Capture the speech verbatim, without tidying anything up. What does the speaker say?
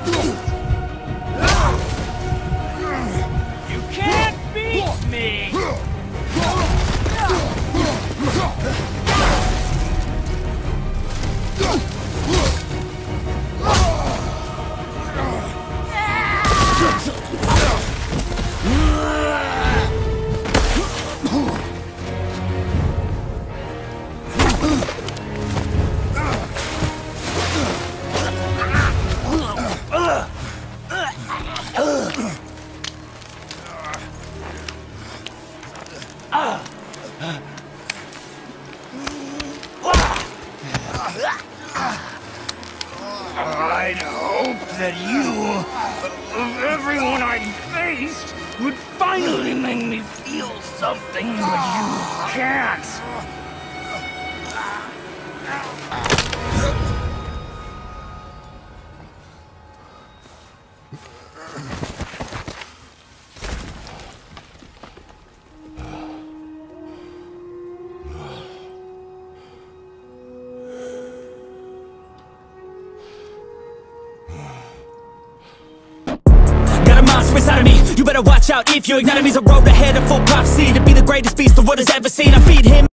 You can't beat me! I'd hope that you, of everyone I faced, would finally make me feel something, but you can't. Inside of me, you better watch out if you ignite me. A road ahead of full prophecy to be the greatest beast the world has ever seen. I feed him